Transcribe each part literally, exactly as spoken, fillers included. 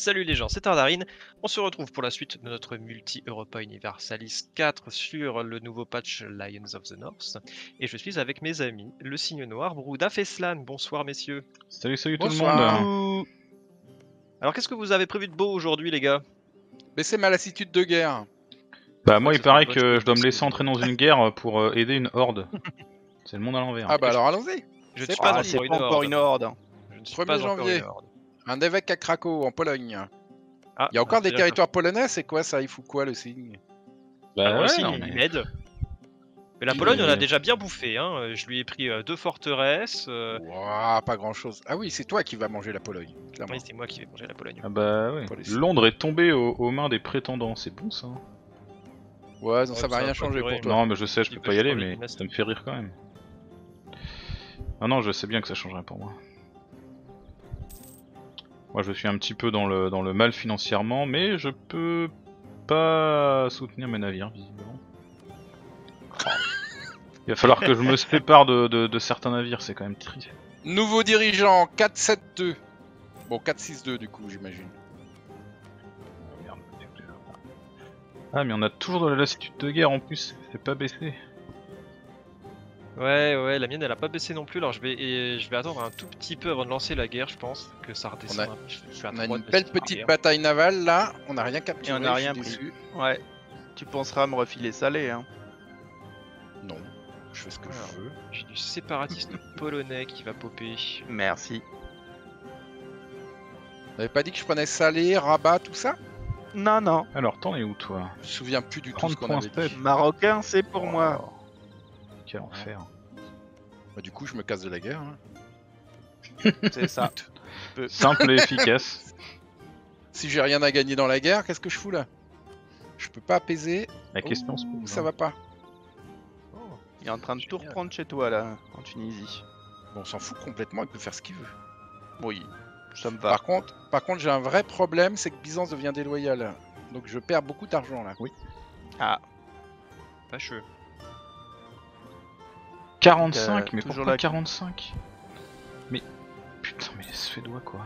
Salut les gens, c'est Tardarine. On se retrouve pour la suite de notre multi-Europa Universalis quatre sur le nouveau patch Lions of the North. Et je suis avec mes amis, le Signe Noir, Brouda, Feslan. Bonsoir messieurs. Salut, salut Bonsoir. tout le monde. Alors qu'est-ce que vous avez prévu de beau aujourd'hui les gars? Baissez ma lassitude de guerre. Bah moi Ouais, il c'est paraît une bonne que chose, je dois me parce laisser que- entrer dans une guerre pour euh, aider une horde. C'est le monde à l'envers. Ah bah alors allons-y. Je ne C'est suis pas parti. encore une horde. une horde. Je ne suis premier pas encore janvier. une horde. Un évêque à Cracow en Pologne. Ah, Il y a encore c'est des la- territoires polonais, c'est quoi ça? Il fout quoi le signe? Bah Alors, le ouais, signe, non, il mais- m'aide. Mais la Il Pologne, on a est- déjà bien bouffé. Hein. Je lui ai pris euh, deux forteresses. euh, Ouah, pas grand chose. Ah oui, c'est toi qui vas manger la Pologne, clairement. Oui, c'est moi qui vais manger la Pologne. Ah bah ouais. Pour les- Londres est tombé aux, aux mains des prétendants, c'est bon ça. Ouais, non, Ouais, ça va ça rien va pas changer durer. pour toi. Non mais je sais, je Il peux peut pas y aller changer mais de dynastie. ça me fait rire quand même. Ah non, je sais bien que ça changerait pour moi. Moi je suis un petit peu dans le, dans le mal financièrement, mais je peux pas soutenir mes navires visiblement. Il va falloir que je me sépare de, de, de certains navires, c'est quand même triste. Nouveau dirigeant, quatre sept deux. Bon, quatre six deux du coup, j'imagine. Merde. Ah mais on a toujours de la lassitude de guerre en plus, c'est pas baissé. Ouais, ouais, la mienne elle a pas baissé non plus. Alors je vais, et je vais attendre un tout petit peu avant de lancer la guerre, je pense que ça redescende. On a- un peu. Je, je suis à On a trois une de belle petite petite guerre. bataille navale là, on n'a rien capturé. Et on n'a je suis rien pris. déçu. Ouais. Tu penseras à me refiler salé, hein. Non, je fais ce que Alors. je veux. J'ai du séparatiste polonais qui va popper. Merci. T'avais pas dit que je prenais Salé, Rabat, tout ça? Non, non. Alors t'en es où toi? Je me souviens plus du tout trente ce qu'on points avait step. dit. Marocain, c'est pour moi. Oh, quel enfer. Bah, du coup, je me casse de la guerre. hein. C'est ça. Simple et efficace. Si j'ai rien à gagner dans la guerre, qu'est-ce que je fous là? Je peux pas apaiser. La question se Ouh, pose. ça hein. va pas. Il est en train de tout Génial. reprendre chez toi, là, en Tunisie. Bon, on s'en fout complètement, il peut faire ce qu'il veut. Oui, ça me va. Par contre, par contre, j'ai un vrai problème, c'est que Byzance devient déloyal. Donc je perds beaucoup d'argent là. Oui. Ah, Fâcheux. quarante-cinq, Euh, mais toujours pourquoi la- quarante-cinq? Mais putain, mais les Suédois quoi.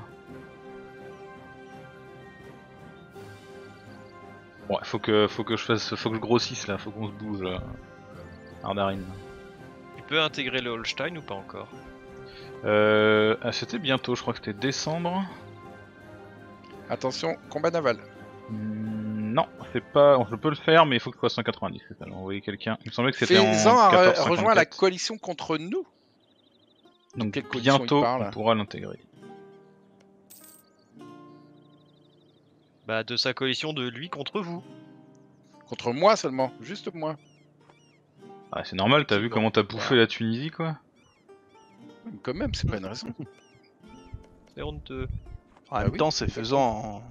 Bon, faut que faut que je fasse, faut que je grossisse là, faut qu'on se bouge. Là. Ardarine. Tu peux intégrer le Holstein ou pas encore? Euh, ah, c'était bientôt, je crois que c'était décembre. Attention, combat naval. Hmm, non, c'est pas. Je peux le faire, mais il faut que je fasse cent quatre-vingt-dix. C'est ça. J'ai envoyé quelqu'un. Il me semblait que c'était en Fais-en a quatorze rejoint la cinquante-quatre. coalition contre nous. Donc quelle coalition il bientôt, parle on pourra l'intégrer. Bah de sa coalition de lui contre vous. Contre moi seulement, juste moi. Ah, c'est normal, t'as vu Bon, comment t'as bouffé la Tunisie quoi? Quand même, c'est pas une raison. C'est honteux. En Ah même oui, temps, c'est faisant.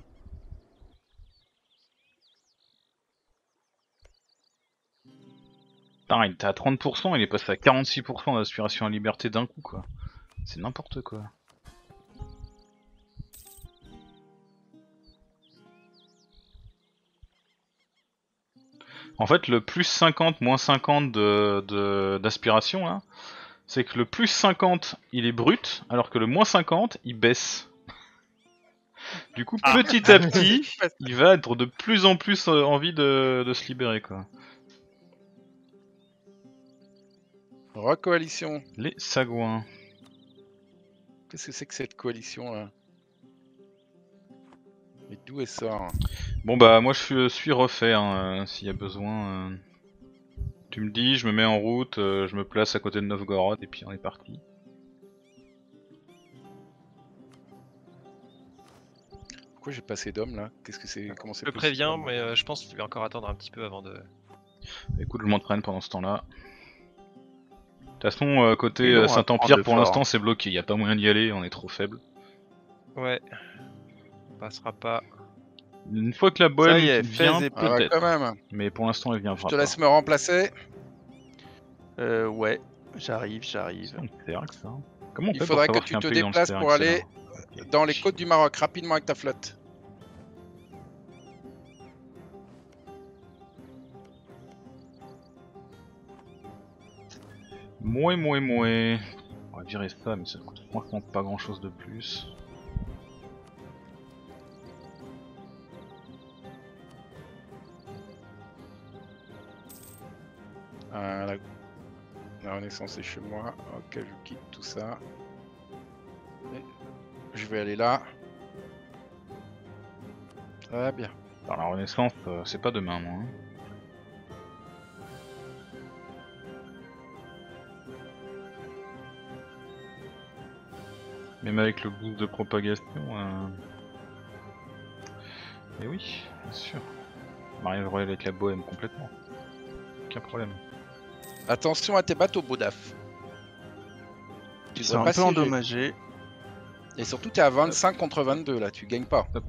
Putain, il était à trente pour cent, il est passé à quarante-six pour cent d'aspiration à liberté d'un coup quoi. C'est n'importe quoi. En fait, le plus cinquante, moins cinquante de, de- d'aspiration là, c'est que le plus cinquante il est brut, alors que le moins cinquante il baisse. Du coup, Ah. petit à petit, il va être de plus en plus euh, envie de, de se libérer quoi. Recoalition. Les sagouins. Qu'est-ce que c'est que cette coalition là? Et d'où elle sort? Bon bah moi je suis, suis refait hein, euh, s'il y a besoin. euh. Tu me dis, je me mets en route, euh, je me place à côté de Novgorod et puis on est parti. Pourquoi j'ai pas assez d'hommes là? Qu'est-ce que c'est? Comment c'est Je te possible? préviens, mais euh, je pense qu'il va encore attendre un petit peu avant de. Écoute, je m'entraîne pendant ce temps-là. De toute façon, euh, côté Et non, euh, à Saint-Empire prendre pour fort. l'instant c'est bloqué, y a pas moyen d'y aller, on est trop faible. Ouais. On passera pas. Une fois que la bohème Ça y est, vient, Fès est Ah ouais, peut-être. quand même. Mais pour l'instant elle vient Je te laisse me remplacer. Euh, ouais. J'arrive, j'arrive. C'est vrai que ça. Comment on Il fait faudrait pour que savoir tu qu'un te pays dans le déplaces Stère pour aller accélère? dans les côtes du Maroc rapidement avec ta flotte. Mouais, mouais, mouais. On va virer ça, mais ça coûte franchement pas grand chose de plus. Ah, la... la Renaissance est chez moi. Ok, je quitte tout ça. Et je vais aller là. Très bien. Par la Renaissance, euh, c'est pas demain, moi. Hein. Même avec le boost de propagation. Euh... Et oui, bien sûr. Marie Royal avec la bohème complètement. Aucun problème. Attention à tes bateaux, Bodaf. Tu Ils dois sont pas un peu siéger. endommagés. Et surtout, t'es à vingt-cinq contre vingt-deux là, tu gagnes pas. Hop.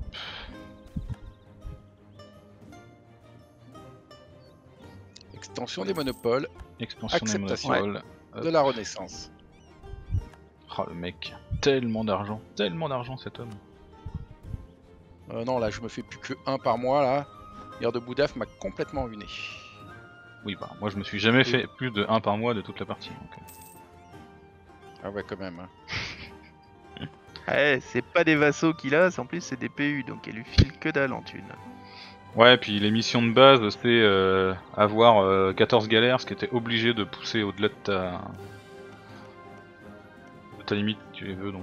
Extension des monopoles Expansion des Acceptation. monopoles. Hop. de la Renaissance. Oh le mec, tellement d'argent, tellement d'argent cet homme. Euh, non, là, je me fais plus que un par mois là. Guerre de Boudaf m'a complètement ruiné. Oui bah moi je me suis jamais fait plus de un par mois de toute la partie. Donc... Ah ouais, quand même. Hein. Ouais, c'est pas des vassaux qu'il a, en plus c'est des P U, donc elle lui file que dalle en thune. Ouais, puis les missions de base, c'était euh, avoir euh, quatorze galères, ce qui était obligé de pousser au-delà de ta... de ta limite, si tu les veux, donc...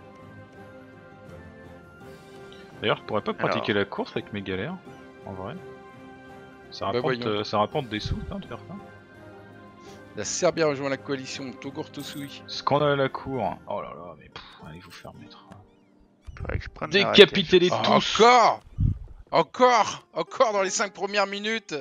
D'ailleurs, je pourrais pas pratiquer Alors... la course avec mes galères, en vrai. Ça Bah, rapporte, voyons. euh, ça rapporte des sous, hein, de faire ça. La Serbie a rejoint la coalition Togor Tosui. Scandale à la cour. Oh là là, mais pff, allez vous faire mettre. Faudrait que je prenne la Décapitez-les Ah, tous. encore Encore Encore dans les cinq premières minutes.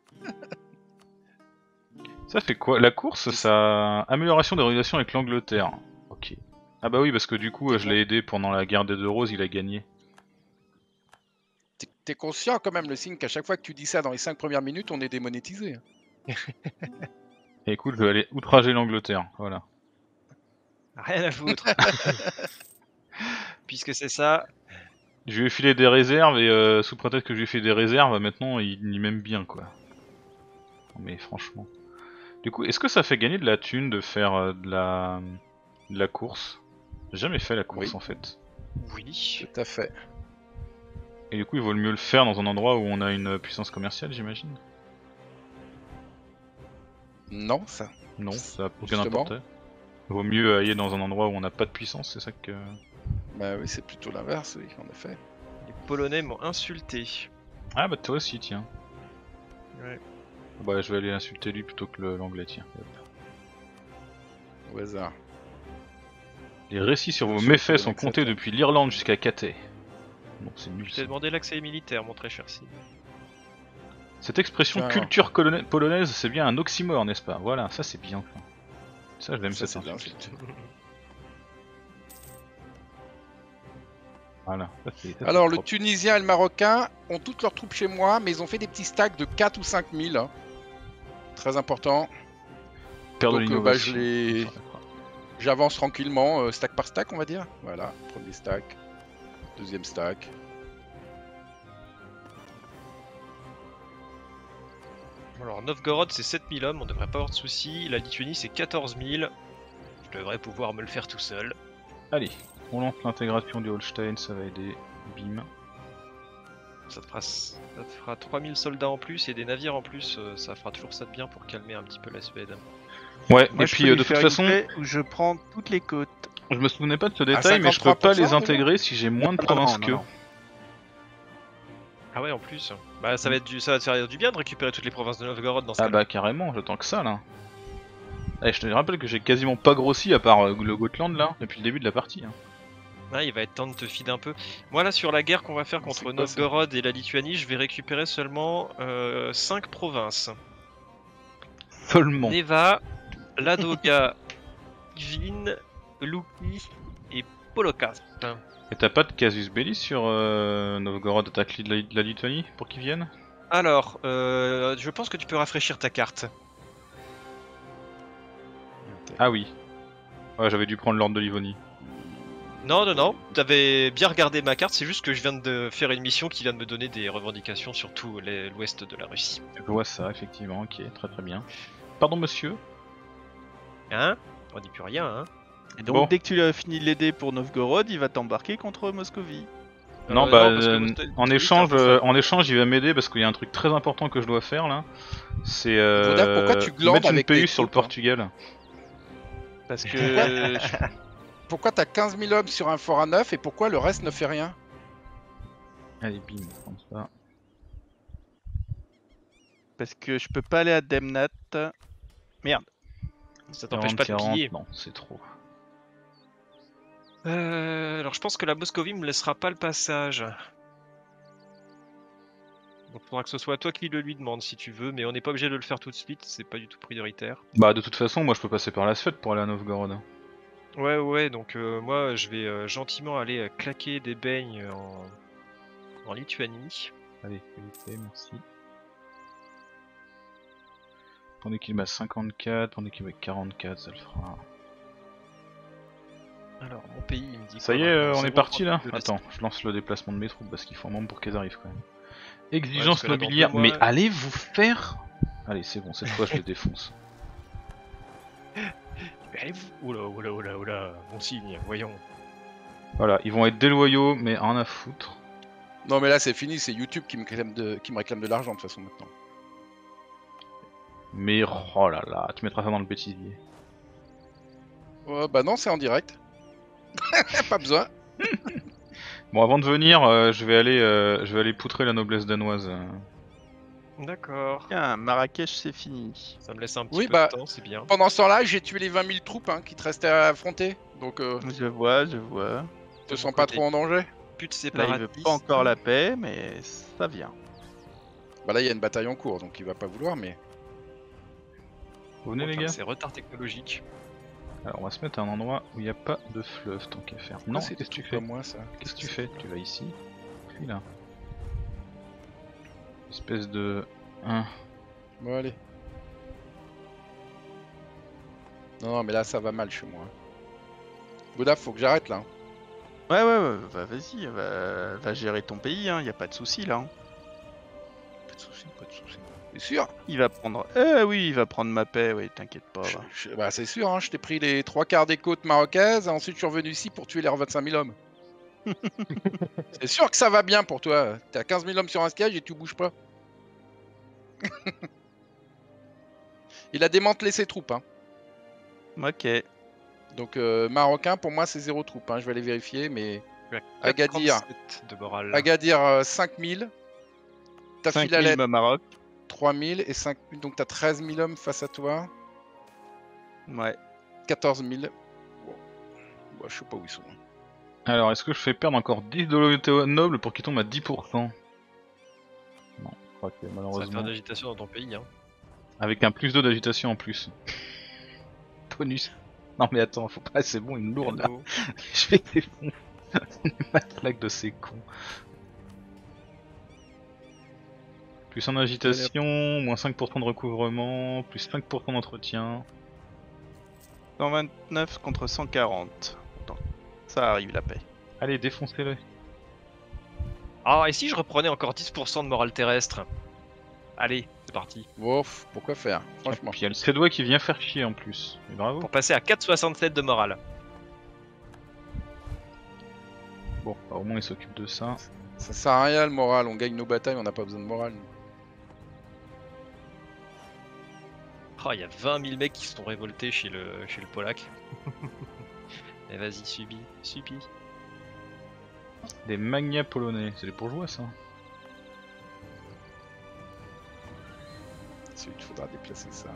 Ça fait quoi? La course, ça... Amélioration des relations avec l'Angleterre. Ok. Ah bah oui, parce que du coup, euh, je l'ai aidé pendant la guerre des deux roses, il a gagné. T'es- T'es conscient quand même, le signe, qu'à chaque fois que tu dis ça dans les cinq premières minutes, on est démonétisé. Et écoute, je vais aller outrager l'Angleterre, voilà. Rien à foutre. Puisque c'est ça. Je lui ai filé des réserves et euh, sous prétexte que je lui ai fait des réserves, maintenant il, il m'aime bien quoi. Mais franchement. Du coup, est-ce que ça fait gagner de la thune de faire euh, de la de la course? J'ai jamais fait la course Oui. en fait. Oui. Tout à fait. Et du coup, il vaut le mieux le faire dans un endroit où on a une puissance commerciale, j'imagine? Non, ça. Non, ça n'a aucun Justement. intérêt. Il vaut mieux aller dans un endroit où on n'a pas de puissance, c'est ça que... Bah oui, c'est plutôt l'inverse, oui, en effet. Les Polonais m'ont insulté. Ah bah toi aussi, tiens. Ouais. Bah je vais aller insulter lui plutôt que le- l'anglais, tiens. Hop. Au hasard. Les récits sur vos Sur méfaits le sont mec, comptés ça, depuis l'Irlande jusqu'à Cathay. Non, c'est nul Je ça. t'ai demandé l'accès militaire, mon très cher Sid. Cette expression Tiens, culture colonna- polonaise, c'est bien un oxymore, n'est-ce pas? Voilà, ça c'est bien. Ça, ça je l'aime Ça, cette c'est insulte. l'insulte. Voilà. Ça, c'est- ça, c'est Alors, le propre. Tunisien et le Marocain ont toutes leurs troupes chez moi, mais ils ont fait des petits stacks de quatre ou cinq mille. hein. Très important. Père de donc, euh, bah, l'innovation. je les- J'avance tranquillement, euh, stack par stack, on va dire. Voilà, premier stack. Deuxième stack. Alors, Novgorod, c'est sept mille hommes, on devrait pas avoir de soucis. La Lituanie, c'est quatorze mille. Je devrais pouvoir me le faire tout seul. Allez, on lance l'intégration du Holstein, ça va aider. Bim. Ça te fera, ça te fera trois mille soldats en plus et des navires en plus. euh, Ça fera toujours ça de bien pour calmer un petit peu la Suède. Ouais, Moi, et je puis peux euh, lui de toute faire une façon, paix où je prends toutes les côtes. je me souvenais pas de ce détail, mais je peux pas cinquante-trois pour cent, les déjà intégrer si j'ai moins de Non, non, provinces non, qu'eux. non. Ah ouais, en plus. Bah, ça va, être du, ça va te faire du bien de récupérer toutes les provinces de Novgorod dans ce Ah cas-là. bah carrément, j'attends que ça là. Allez, je te rappelle que j'ai quasiment pas grossi à part euh, le Gotland là, depuis le début de la partie. Hein. Ah, il va être temps de te feeder un peu. Moi là, sur la guerre qu'on va faire contre C'est quoi, Novgorod et la Lituanie, je vais récupérer seulement euh, cinq provinces. Seulement. Neva, Ladoga, Ivin, Luki et Polokast. Et t'as pas de casus belli sur euh, Novgorod attaque de la, de la Lituanie pour qu'ils viennent? Alors, euh, je pense que tu peux rafraîchir ta carte. Ah oui. Ouais, j'avais dû prendre l'ordre de Livonie. Non, non, non, t'avais bien regardé ma carte, c'est juste que je viens de faire une mission qui vient de me donner des revendications sur tout les- l'ouest de la Russie. Je vois ça, effectivement, ok, très très bien. Pardon monsieur? Hein? On dit plus rien, hein? Et donc, Bon. dès que tu as fini de l'aider pour Novgorod, il va t'embarquer contre Moscovie. Non, Euh, bah, parce que euh, l'Australie- en l'Australie, échange, c'est un peu euh, ça. en échange, il va m'aider parce qu'il y a un truc très important que je dois faire là. C'est Bouddha, pourquoi euh, tu glandes mettre une avec tes P U sur le troupes, hein Portugal. Parce Pourquoi que je- Pourquoi t'as quinze mille hommes sur un fort à neuf et pourquoi le reste ne fait rien? Allez, bim, comme ça. parce que je peux pas aller à Demnat. Merde. Ça t'empêche pas de quarante, piller. non, c'est trop. Euh, alors je pense que la Moscovie me laissera pas le passage. Donc faudra que ce soit toi qui le lui demande si tu veux, mais on n'est pas obligé de le faire tout de suite, c'est pas du tout prioritaire. Bah, de toute façon, moi je peux passer par la Suède pour aller à Novgorod. Ouais ouais, donc euh, moi je vais euh, gentiment aller euh, claquer des beignes en, en Lituanie. Allez, qualité, merci. Pendant qu'il bat cinquante-quatre, pendant qu'il bat quarante-quatre, ça le fera. Alors mon pays il me dit Ça quoi y est, maintenant euh, on est Zéro parti là de l'Est. Attends, je lance le déplacement de mes troupes parce qu'il faut un membre pour qu'elles arrivent quand même. Ouais, Exigence parce que là, dans nobiliaire, deux mois- mais allez vous faire. Allez, c'est bon, cette fois je les défonce. Mais allez-vous Oula oula oula oula, bon signe, voyons. Voilà, ils vont être déloyaux, mais rien à foutre. Non mais là c'est fini, c'est YouTube qui me réclame de, qui me réclame de l'argent de toute façon maintenant. Mais oh là là, tu mettras ça dans le bêtisier. Oh, bah non, c'est en direct. Pas besoin. Bon, avant de venir, euh, je vais aller, euh, je vais aller poutrer la noblesse danoise. euh. D'accord, Tiens, Marrakech c'est fini. ça me laisse un petit Oui, peu bah, de temps, c'est bien. Pendant ce temps-là, j'ai tué les vingt mille troupes hein, qui te restaient à affronter. Donc euh, Je vois, je vois. te De sens mon pas côté. trop en danger. Plus de Là il séparatistes. veut pas encore la paix, mais ça vient. Bah là il y a une bataille en cours, donc il va pas vouloir, mais. Vous venez les Enfin, gars c'est retard technologique. Alors on va se mettre à un endroit où il n'y a pas de fleuve tant qu'à faire. Non, Ah, c'est qu'est-ce que tu tout fais comme moi ça. Qu'est-ce que tu fais Tu vas ici, puis là. Espèce de... un. Bon allez. Non, non mais là ça va mal chez moi. Bouddha, faut que j'arrête là. Ouais, ouais, ouais, bah, vas-y, va, va gérer ton pays, hein, y a pas de souci là. hein. Pas de soucis, pas de soucis. C'est sûr. Il va prendre. Eh oui, il va prendre ma paix, oui, t'inquiète pas. Je- va. je- bah c'est sûr, hein, je t'ai pris les trois quarts des côtes marocaines, ensuite je suis revenu ici pour tuer les vingt-cinq mille hommes. C'est sûr que ça va bien pour toi. T'as quinze mille hommes sur un siège et tu bouges pas. Il a démantelé ses troupes. Hein. Ok. Donc euh, marocain, pour moi c'est zéro troupe. Hein. Je vais aller vérifier, mais Tu as Agadir. quatre-vingt-sept de morale. Agadir euh, cinq mille. T'as cinq Filalet mille au Maroc. trois mille et cinq mille. Donc t'as treize mille hommes face à toi. Ouais. quatorze mille. Bon. Bon, je sais pas où ils sont. hein. Alors, est-ce que je fais perdre encore dix de loyauté noble pour qu'il tombe à dix pour cent? Non, je crois que Ça va faire malheureusement... de l'agitation dans ton pays. Hein. Avec un plus deux d'agitation en plus. Bonus. Non mais attends, faut pas, c'est bon, une lourde là. Cadeau. Je vais défoncer ma claque de ces cons. Plus un agitation, moins cinq pour cent de recouvrement, plus cinq pour cent d'entretien. cent vingt-neuf contre cent quarante. Donc, ça arrive la paix. Allez, défoncez-le. Ah, et si je reprenais encore dix pour cent de morale terrestre? Allez, c'est parti. Bon, pff, pourquoi faire Franchement. Puis il y a le Cédois qui vient faire chier en plus. Mais bravo. Pour passer à quatre virgule soixante-sept de morale. Bon, bah, au moins il s'occupe de ça. Ça sert à rien le moral. On gagne nos batailles, on n'a pas besoin de morale. nous. Oh, il y a vingt mille mecs qui se sont révoltés chez le, chez le Polac. Mais vas-y, subis, subis. Des magnats polonais, c'est des bourgeois ça. Il faudra déplacer ça.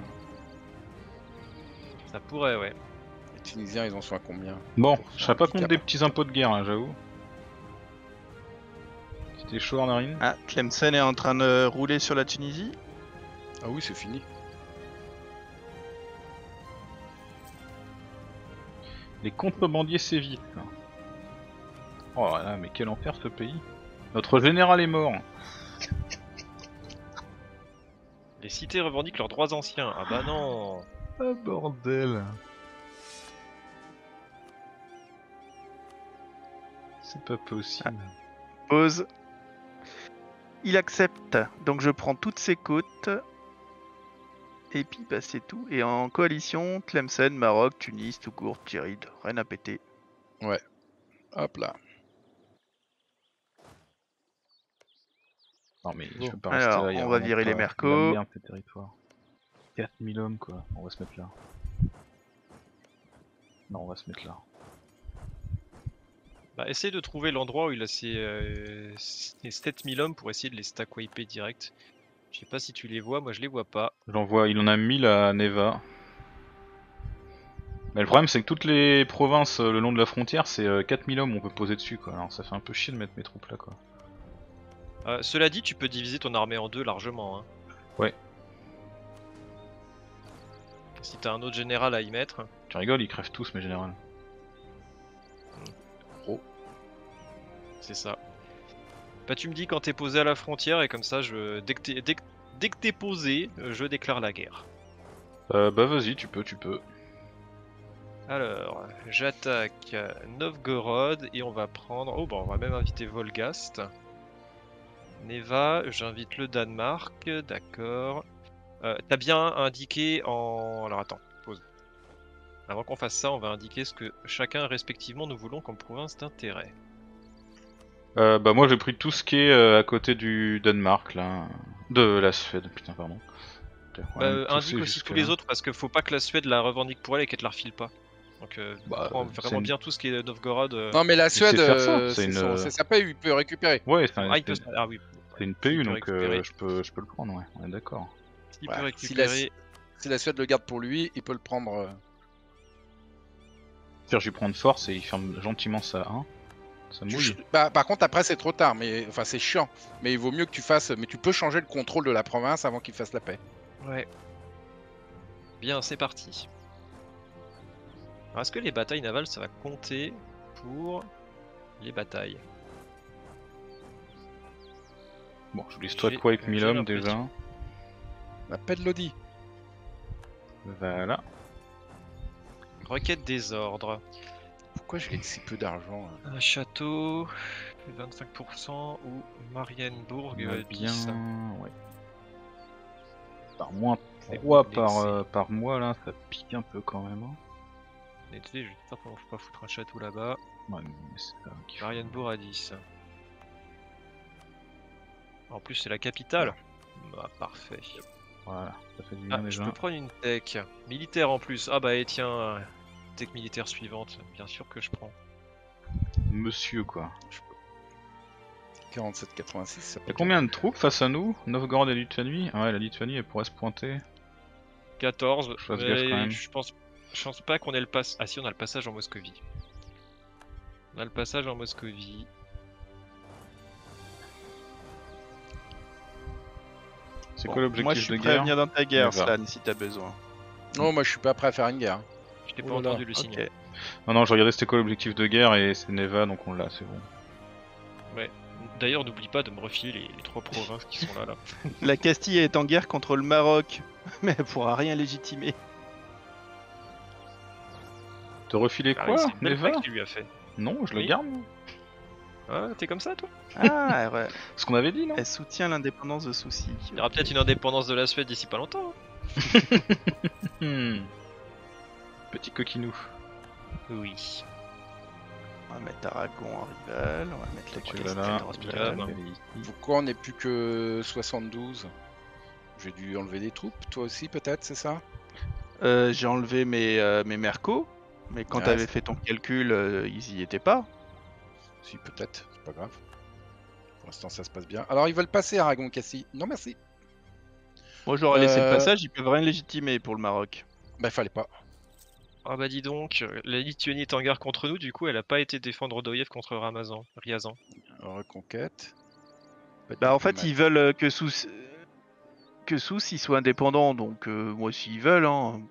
Ça pourrait, ouais. Les Tunisiens, ils en sont à combien Bon, Pour je faire serais un pas petit contre cap. des petits impôts de guerre là, j'avoue. C'était chaud Arnarine. Ah, Tlemcen est en train de rouler sur la Tunisie. Ah oui, c'est fini. Les contrebandiers sévitent. Oh là là, mais quel enfer ce pays. Notre général est mort. Les cités revendiquent leurs droits anciens. Ah bah non. Ah bordel. C'est pas possible. Pause. Il accepte. Donc je prends toutes ses côtes. Et puis bah c'est tout. Et en coalition, Tlemcen, Maroc, Tunis, Tougourde, Tyride. Rien à péter. Hop là. Non mais Bon. je peux pas Alors, rester là. il y a on va vraiment virer les pas- mercos. c'est de la merde, ces territoires. quatre mille hommes quoi. On va se mettre là. Non, on va se mettre là. Bah, essaye de trouver l'endroit où il a ses, euh, ses sept mille hommes pour essayer de les stack wiper direct. Je sais pas si tu les vois, moi je les vois pas. J'en vois, il en a mille à Neva. Mais le problème c'est que toutes les provinces euh, le long de la frontière c'est euh, quatre mille hommes on peut poser dessus quoi. Alors ça fait un peu chier de mettre mes troupes là quoi. Euh, cela dit, tu peux diviser ton armée en deux largement. Hein. Ouais. Si t'as un autre général à y mettre. Tu rigoles, ils crèvent tous mes généraux. C'est ça. Bah tu me dis quand t'es posé à la frontière et comme ça, je... dès que t'es dès que... dès que t'es posé, euh, je déclare la guerre. Euh, bah vas-y, tu peux, tu peux. Alors, j'attaque Novgorod et on va prendre... Oh bah on va même inviter Volgast. Neva, j'invite le Danemark, d'accord. Euh, T'as bien indiqué en... Alors attends, pause. Avant qu'on fasse ça, on va indiquer ce que chacun respectivement nous voulons comme province d'intérêt. Euh, bah moi j'ai pris tout ce qui est euh, à côté du Danemark là. De la Suède, putain pardon. Putain, Bah, ouais, euh, pousser indique aussi jusque tous les là. autres parce qu'il faut pas que la Suède la revendique pour elle et qu'elle te la refile pas. Donc euh, Bah, prends c'est vraiment une- bien tout ce qui est Novgorod. euh, Non, mais la Il sait Suède, faire ça, euh, c'est c'est une, son- euh, c'est sa paye, il peut récupérer. Ouais, c'est un- Ah, il peut... c'est- ah oui. c'est une S'il P U peut donc euh, récupérer. je peux je peux le prendre, ouais, on est d'accord. S'il Ouais, peut si la- récupérer... Si la Suède le garde pour lui, il peut le prendre. euh, Faire je lui prends de force et il ferme gentiment ça un. Ça tu mouille. ch- bah, par contre, après, c'est trop tard, mais enfin, c'est chiant. Mais il vaut mieux que tu fasses. Mais tu peux changer le contrôle de la province avant qu'il fasse la paix. Ouais. Bien, c'est parti. Alors, est-ce que les batailles navales, ça va compter pour les batailles? Bon, je lui strat J'ai- quoi avec mille j'ai hommes l'impression. déjà. La paix de Lodi. Voilà. Requête des ordres. Pourquoi j'ai si peu d'argent hein Un château, vingt-cinq pour cent ou Marienbourg, On a euh, bien. dix. Ouais. Par moins C'est trois bon, par, c'est- euh, par mois là, ça pique un peu quand même. Hein. Désolé, je vais pas faut pas foutre un château là-bas. Ouais, mais c'est pas qu'il faut. Marienbourg à dix. En plus, c'est la capitale. Bah, parfait. Voilà, ça fait du bien Ah, je déjà. peux prendre une tech militaire en plus. Ah bah et tiens, euh, tech militaire suivante. Bien sûr que je prends. Monsieur quoi. quarante-sept quatre-vingt-six, ça peut Y'a combien de troupes face à nous? Novgorod et Lituanie? Ah ouais, la Lituanie elle pourrait se pointer. quatorze. Je fasse mais gaffe quand même. Je pense, je pense pas qu'on ait le pass. Ah si, on a le passage en Moscovie. On a le passage en Moscovie. C'est Bon, quoi l'objectif moi, je suis de prêt à guerre? venir dans ta guerre, Neva. Slan, si t'as besoin. Non, moi je suis pas prêt à faire une guerre. Je t'ai Oh pas là là, entendu le signe. Ok. Non, non, je regardais c'était quoi l'objectif de guerre et c'est Neva donc on l'a, c'est bon. D'ailleurs, n'oublie pas de me refiler les, les trois provinces qui sont là. là. La Castille est en guerre contre le Maroc, mais elle pourra rien légitimer. Te refiler Ah, quoi, c'est une belle Neva? plaque que tu lui as fait. Non, je le Oui. garde. moi. Ah, t'es comme ça, toi? Ah, ouais. Ce qu'on avait dit, non? Elle soutient l'indépendance de Souci. Il y aura peut-être une indépendance de la Suède d'ici pas longtemps. hein. Hmm. Petit coquinou. Oui. On va mettre Aragon en rival, on va mettre la Tu Castille l'as là, en tu Pilote. l'as rival. là, elle est ici. Pourquoi on n'est plus que soixante-douze? J'ai dû enlever des troupes, toi aussi peut-être, c'est ça? Euh, J'ai enlevé mes, euh, mes mercos, mais quand Ouais, t'avais c'est- fait ton calcul, euh, ils y étaient pas. Si, peut-être, c'est pas grave. Pour l'instant, ça se passe bien. Alors, ils veulent passer Aragon Cassis. Non, merci. Moi j'aurais laissé le Euh, passage, ils peuvent rien légitimer pour le Maroc. Bah, fallait pas. Ah bah dis donc, euh, la Lituanie est en guerre contre nous, du coup elle a pas été défendre Odoyev contre Ramazan, Riazan. Reconquête. Pas de Bah en fait diplomate. ils veulent euh, que Souss que Souss ils soient indépendants, donc euh, moi s'ils veulent, hein.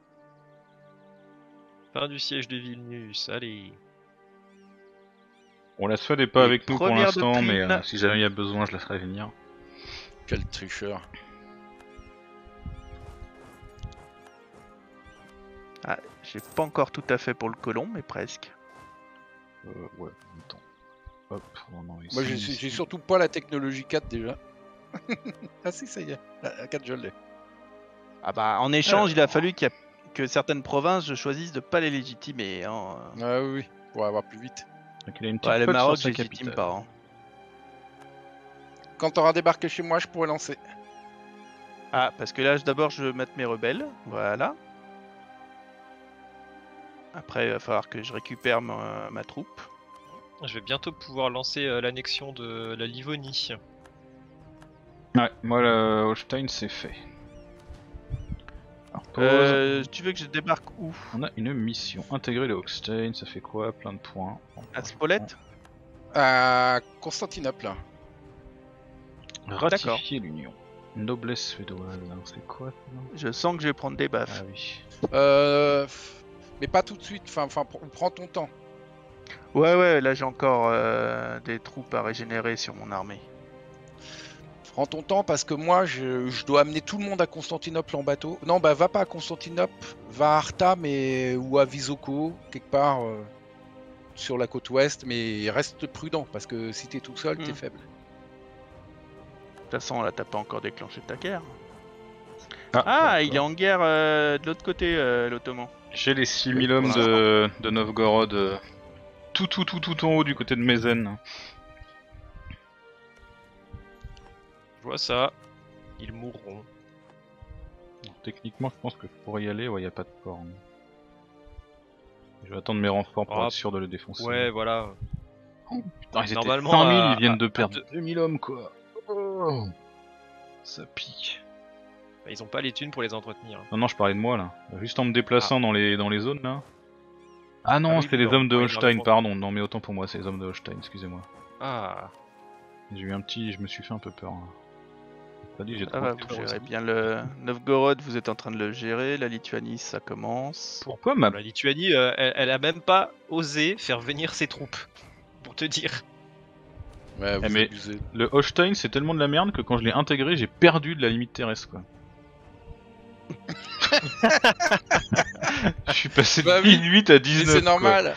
Fin du siège de Vilnius, allez. Bon, la Suède est pas Et avec nous pour première l'instant, doctrine. mais euh, si jamais il y a besoin, je la ferai venir. Quel tricheur. Ah, j'ai pas encore tout à fait pour le colon, mais presque. Euh, ouais, attends. Hop, on en Moi, j'ai ici. j'ai surtout pas la technologie quatre déjà. Ah si, ça y est. La la quatre, je l'ai. Ah bah en échange il a fallu qu'il y a- que certaines provinces choisissent de pas les légitimer. Hein. Ah oui, oui, pour avoir plus vite. Donc, il a une petite Ouais, le flotte Maroc sur sa je légitime capitale. pas. Hein. quand t'auras débarqué chez moi, je pourrais lancer. Ah, parce que là, je- d'abord, je vais mettre mes rebelles. Voilà. Après, il va falloir que je récupère ma, ma troupe. Je vais bientôt pouvoir lancer euh, l'annexion de la Livonie. Ouais, moi, le Holstein, c'est fait. Alors, pause. Euh, tu veux que je débarque où? On a une mission. Intégrer le Holstein, ça fait quoi? Plein de points. À Spolète? À Constantinople. Ratifier l'union. Noblesse suédoise, hein, c'est quoi ça? Je sens que je vais prendre des baffes. Ah oui. Euh, mais pas tout de suite, enfin, enfin pr- prends ton temps. Ouais, ouais, là j'ai encore euh, des troupes à régénérer sur mon armée. Prends ton temps parce que moi je, je dois amener tout le monde à Constantinople en bateau. Non, bah va pas à Constantinople, va à Arta mais ou à Visoko, quelque part euh, sur la côte ouest, mais reste prudent parce que si t'es tout seul, t'es Hmm. faible. De toute façon, là t'as pas encore déclenché ta guerre. Ah, Ah, d'accord. il est en guerre euh, de l'autre côté, euh, l'Ottoman. J'ai les six mille Oui, hommes pour de, de Novgorod euh, tout tout tout tout en haut du côté de Mézen. Je vois ça. Ils mourront. Donc, techniquement, je pense que je pourrais y aller. Ouais, y a pas de port. hein. Je vais attendre mes renforts pour Ah, être sûr de le défoncer. Ouais, voilà. Putain, ils étaient Normalement, cinq mille, à- ils viennent de à- à perdre deux- deux mille hommes quoi. Oh, ça pique. Bah, ils ont pas les thunes pour les entretenir. Non, non, je parlais de moi là. Juste en me déplaçant dans, les, dans les zones là. Ah non, Ah oui, c'était les d'accord. hommes de Ouais, Holstein, énormément. pardon. Non, mais autant pour moi, c'est les hommes de Holstein, excusez-moi. Ah, J'ai eu un petit. Je me suis fait un peu peur. Là. T'as dit, j'ai Ça trop va, peur vous gérez aussi. bien le Novgorod, vous êtes en train de le gérer. La Lituanie, ça commence. Pourquoi ma. la Lituanie, euh, elle, elle a même pas osé faire venir ses troupes. Pour te dire. Ouais, vous Eh, mais- abusez. Le Holstein, c'est tellement de la merde que quand je l'ai intégré, j'ai perdu de la limite terrestre quoi. Je suis passé de Bah oui, dix-huit à Mais dix-neuf. c'est quoi. normal.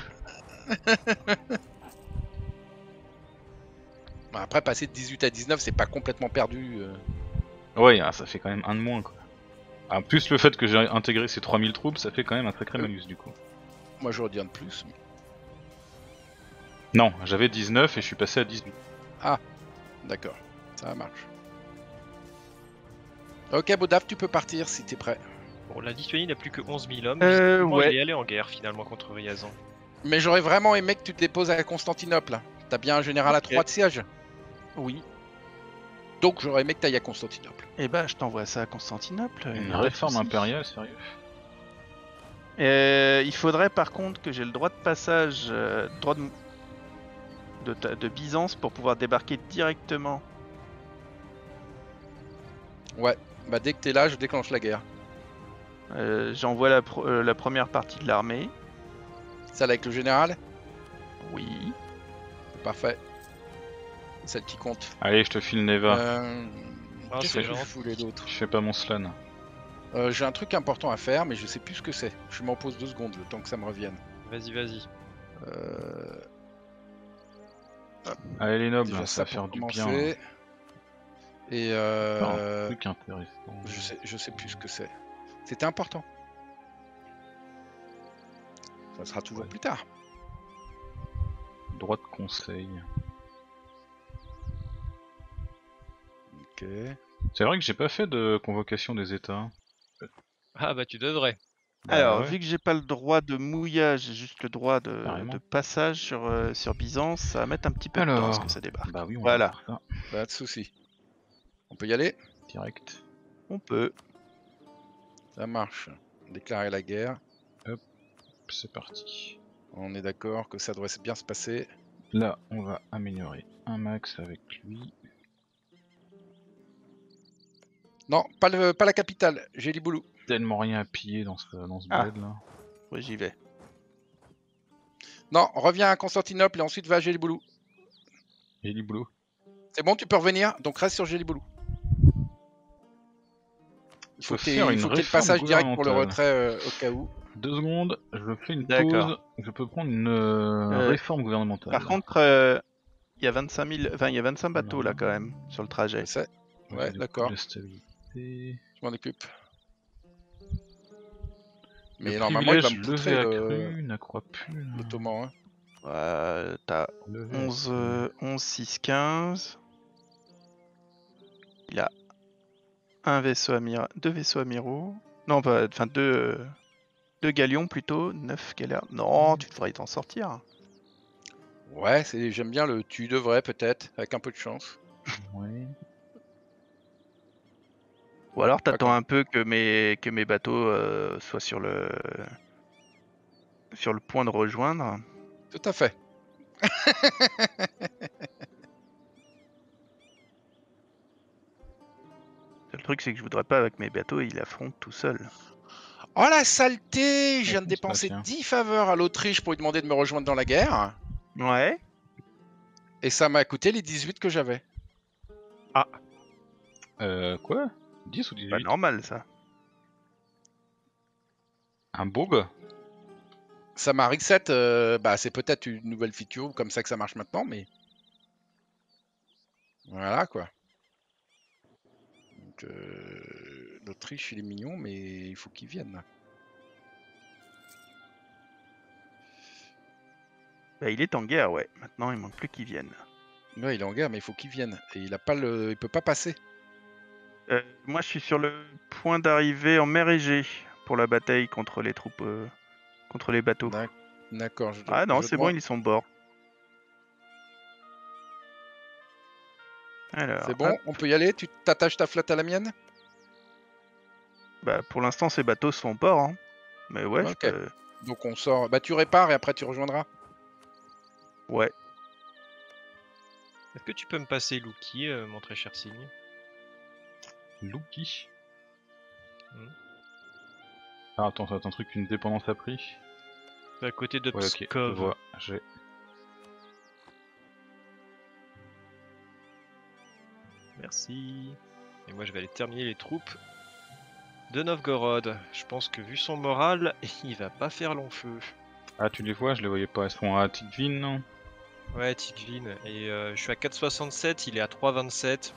Bon, après, passer de dix-huit à dix-neuf, c'est pas complètement perdu. euh. Ouais, ah, ça fait quand même un de moins quoi. En plus, le fait que j'ai intégré ces trois mille troupes, ça fait quand même un sacré Euh. malus du coup. Moi, j'aurais dit un de plus. mais- Non, j'avais dix-neuf et je suis passé à dix-huit. D'accord, ça marche. Ok, Bodaf, tu peux partir si t'es prêt. Bon, la Lituanie n'a plus que onze mille hommes. Euh, Visiblement, ouais. il est allé en guerre finalement contre Ryazan. Mais j'aurais vraiment aimé que tu te déposes à Constantinople. T'as bien un général à Ok. trois de siège. Oui. Donc j'aurais aimé que t'ailles à Constantinople. Eh ben, je t'envoie ça à Constantinople. y Une a pas de réforme souci. impériale, sérieux. Euh, il faudrait par contre que j'ai le droit de passage, euh, droit de, de, ta- de Byzance pour pouvoir débarquer directement. Ouais, bah dès que t'es là, je déclenche la guerre. Euh, J'envoie la, pro- euh, la première partie de l'armée. Celle avec le général. Oui. Parfait. Celle qui compte. Allez, je te file Neva. Euh... Ah, Qu'est-ce c'est que je gentil. voulais d'autre Je fais pas mon slan. Euh, J'ai un truc important à faire, mais je sais plus ce que c'est. Je m'en pose deux secondes, le temps que ça me revienne. Vas-y, vas-y. Euh... Allez les nobles, Déjà ça va pour faire du bien. commencer. Et Enfin, euh... un truc intéressant. je sais, je sais plus ce que c'est. C'était important. Ça sera toujours Ouais. plus tard. Droit de conseil. Ok. C'est vrai que j'ai pas fait de convocation des états. Ah bah tu devrais. Bah Alors, ouais. vu que j'ai pas le droit de mouillage, j'ai juste le droit de, Carrément. de passage sur, euh, sur Byzance, ça va mettre un petit peu de temps à ce Alors. que ça débarque. Bah oui, on Voilà. va faire ça. Pas de souci. On peut y aller? Direct. On peut. Ça marche. Déclarer la guerre. C'est parti. On est d'accord que ça devrait bien se passer. Là, on va améliorer un max avec lui. Non, pas, le, pas la capitale. J'ai Liboulou. Tellement rien à piller dans ce, dans ce Ah. bled là. Oui, j'y vais. Non, reviens à Constantinople et ensuite va à Géliboulou. Et du boulot. C'est bon, tu peux revenir, donc reste sur Géliboulou. Il faut Faut que t'aies- faire il une faut qu'il y ait le réforme passage direct pour le gouvernementale. retrait euh, au cas où. Deux secondes, je fais une D'accord. pause. Je peux prendre une euh, Euh, réforme gouvernementale. Par contre, euh, il y a vingt-cinq mille, enfin, il y a vingt-cinq bateaux Non. là quand même sur le trajet. Je sais, ouais, du coup, d'accord. La stabilité. je m'en occupe. Mais Le normalement, il va me privilège poutrer levé le- accru n'accroît plus. l'ottoman. Hein. Euh, T'as Levé onze, accru. euh, onze, six, quinze. Il a un vaisseau amiral, deux vaisseaux amiraux. Non, pas, enfin deux, euh, deux galions plutôt, neuf galères. Non, tu devrais t'en sortir. Ouais, c'est j'aime bien le tu devrais peut-être, avec un peu de chance. Ouais. Ou alors Pas t'attends comme- un peu que mes que mes bateaux euh, soient sur le sur le point de rejoindre. Tout à fait. Le truc c'est que je voudrais pas avec mes bateaux, il affronte tout seul. Oh la saleté! Je viens de Comment ça, dépenser tiens dix faveurs à l'Autriche pour lui demander de me rejoindre dans la guerre. Ouais. Et ça m'a coûté les dix-huit que j'avais. Euh, quoi dix ou Pas dix-huit? normal ça. Un bourg? Ça m'a reset, euh, bah c'est peut-être une nouvelle feature comme ça que ça marche maintenant, mais voilà quoi. Donc euh, l'Autriche il est mignon, mais il faut qu'il vienne. Bah, il est en guerre, ouais. Maintenant il manque plus qu'il vienne. Ouais, il est en guerre, mais il faut qu'il vienne. Et il a pas le, il peut pas passer. Euh, moi je suis sur le point d'arriver en mer Égée pour la bataille contre les troupes, euh, contre les bateaux. D'ac- D'accord. je- Ah non, je c'est dois- bon, ils sont bord. Alors, C'est bon, hop. on peut y aller. Tu t'attaches ta flotte à la mienne? Bah, pour l'instant ces bateaux sont port, hein. Mais ouais, je Ok. peux- Donc on sort. Bah tu répares et après tu rejoindras. ouais. Est-ce que tu peux me passer Luki, euh, mon très cher Signe? Luki. Hmm. Ah, attends, c'est un truc qu'une dépendance a pris. C'est à côté de Ouais, ok, je Pskov. vois, j'ai. Merci. Et moi je vais aller terminer les troupes de Novgorod. Je pense que vu son moral, il va pas faire long feu. Ah, tu les vois, je les voyais pas, elles sont à Tigvin, non? Ouais, Tigvin. Et euh, je suis à quatre soixante-sept, il est à trois vingt-sept.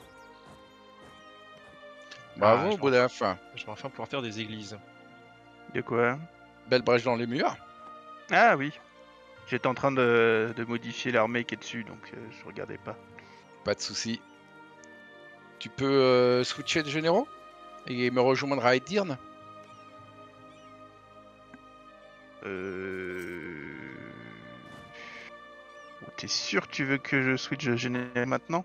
Bravo, Ah, je vais Boudaf. Je vais enfin pouvoir faire des églises. De quoi? Belle brèche dans les murs. Ah oui. J'étais en train de, de modifier l'armée qui est dessus, donc euh, je regardais pas. Pas de souci. Tu peux euh, switcher de généraux et me rejoindre à Edirne. Euh... Oh, t'es sûr que tu veux que je switch de général maintenant?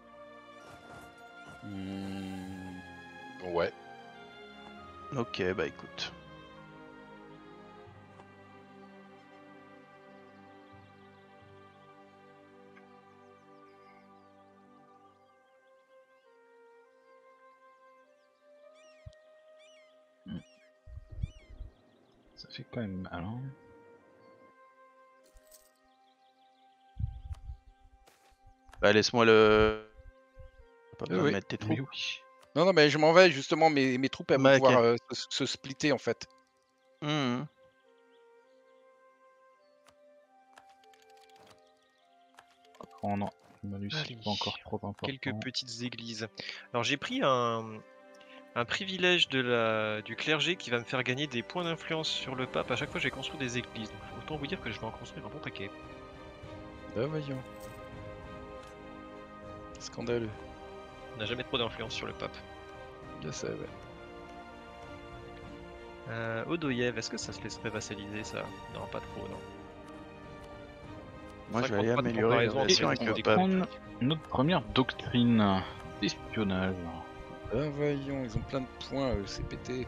Hmm, Ouais. Ok, bah écoute. Ça fait quand même mal, hein. Bah laisse-moi le... Pas Oui, besoin de oui. mettre tes Oui, troupes. oui. Non, non, mais je m'en vais justement. Mes, mes troupes elles vont Bah, pouvoir ok. euh, se, se splitter en fait. Mhm. Prendre le malus, Allez. pas encore trop important. Quelques petites églises. Alors j'ai pris un, un privilège de la, du clergé qui va me faire gagner des points d'influence sur le pape à chaque fois que j'ai construit des églises. Donc autant vous dire que je vais en construire un bon paquet. Ben voyons. Scandaleux. On n'a jamais trop d'influence sur le pape. Je sais, ouais. Euh, Odoyev, est-ce que ça se laisserait vassaliser ça? Non, pas trop, non. Moi Ça je vais aller compte pas de améliorer les comparaison relations avec avec les le autres pape. Prendre notre première doctrine d'espionnage. Ben voyons, ils ont plein de points, eux, c'est pété.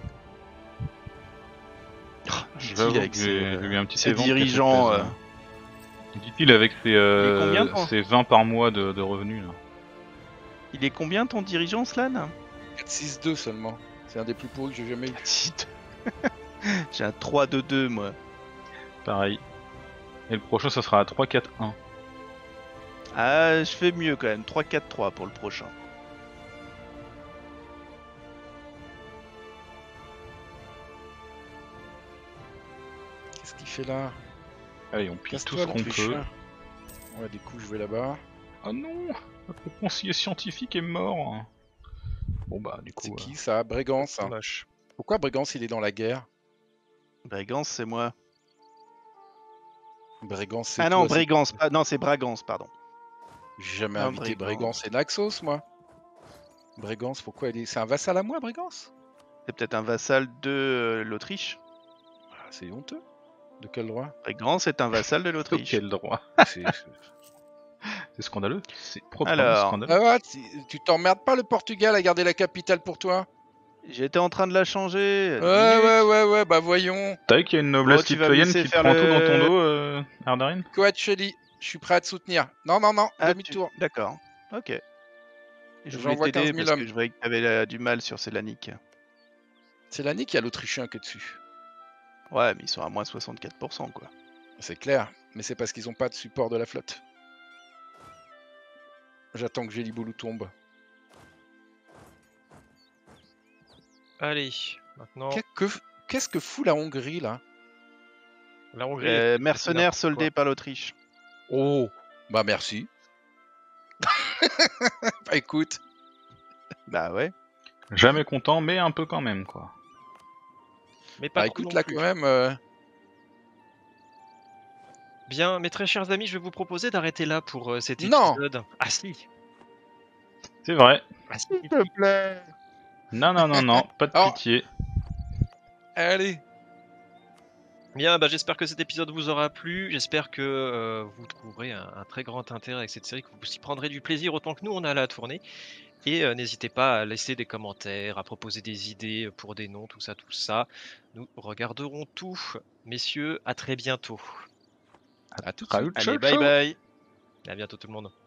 Je Dit-il vais avouer avec que ses, j'ai euh, j'ai eu un petit ses évent qui a fait dirigeants. plaisir. euh, Dit-il avec ses, euh, combien, toi ses vingt par mois de, de revenus là. Il est combien ton dirigeant, Slan? quatre six deux seulement. C'est un des plus pourris que j'ai jamais eu. J'ai un trois deux deux moi. Pareil. Et le prochain ça sera à trois quatre un. Ah, je fais mieux quand même. trois quatre trois pour le prochain. Qu'est-ce qu'il fait là? Allez, on pille tout Casse-toi, ce qu'on l'Autriche. peut. Ouais, du coup, je vais là-bas. Oh non, notre conseiller scientifique est mort. Bon bah du C'est coup. qui ça? Brégance. hein. Moche. Pourquoi Brégance il est dans la guerre? Brégance, c'est moi. Brégance, c'est Ah non, toi, c'est- Brégance. pas- Non, c'est Bragance, pardon. J'ai jamais Ah, invité Brégance. Brégance et Naxos, moi. Brégance, pourquoi elle est... C'est un vassal à moi, Brégance? C'est peut-être un vassal de euh, l'Autriche. Ah, c'est honteux. De quel droit? Brégance est un vassal de l'Autriche. Quel droit. C'est- C'est scandaleux. C'est proprement Alors. scandaleux. Ah ouais, tu tu t'emmerdes pas le Portugal à garder la capitale pour toi? J'étais en train de la changer. Ouais, deux ouais, minutes. ouais, ouais, bah voyons. T'as vu qu'il y a une noblesse Oh, tu vas me lituanienne laisser qui te faire prend tout le- dans ton dos, euh, Ardarin? Coachella, je suis prêt à te soutenir. Non, non, non, Ah, tu- demi-tour. D'accord. Ok. Je voulais J'envoie t'aider quinze mille parce que hommes. je voyais que t'avais euh, du mal sur Sélanique. C'est l'année qu'il y a l'Autrichien qui est dessus. Ouais, mais ils sont à moins soixante-quatre pour cent quoi. C'est clair, mais c'est parce qu'ils ont pas de support de la flotte. J'attends que Géliboulou tombe. Allez, maintenant, Qu'est- que- Qu'est-ce que fout la Hongrie là? la Hongrie. Euh, est- mercenaires n'importe soldés quoi. par l'Autriche. Oh, bah merci. Bah écoute, Bah ouais. Jamais content, mais un peu quand même, quoi. Mais pas bah trop écoute non là plus. quand même. euh, Bien, mes très chers amis, je vais vous proposer d'arrêter là pour euh, cet Non. épisode. Ah si, C'est vrai. ah si. S'il te plaît. Non, non, non, non, pas de Alors- pitié. Allez. Bien, bah, j'espère que cet épisode vous aura plu. J'espère que euh, vous trouverez un, un très grand intérêt avec cette série, que vous y prendrez du plaisir autant que nous on a à la tournée. Et euh, n'hésitez pas à laisser des commentaires, à proposer des idées pour des noms, tout ça, tout ça. Nous regarderons tout. Messieurs, à très bientôt. À tout de Raoul, suite. Allez, ciao, bye ciao. bye. Et à bientôt tout le monde.